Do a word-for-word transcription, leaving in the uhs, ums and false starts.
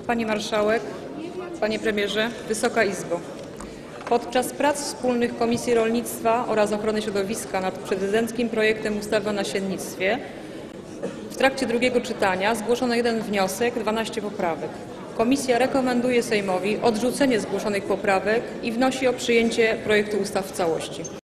Pani Marszałek, Panie Premierze, Wysoka Izbo! Podczas prac wspólnych Komisji Rolnictwa oraz Ochrony Środowiska nad prezydenckim projektem ustawy o nasiennictwie w trakcie drugiego czytania zgłoszono jeden wniosek, dwanaście poprawek. Komisja rekomenduje Sejmowi odrzucenie zgłoszonych poprawek i wnosi o przyjęcie projektu ustawy w całości.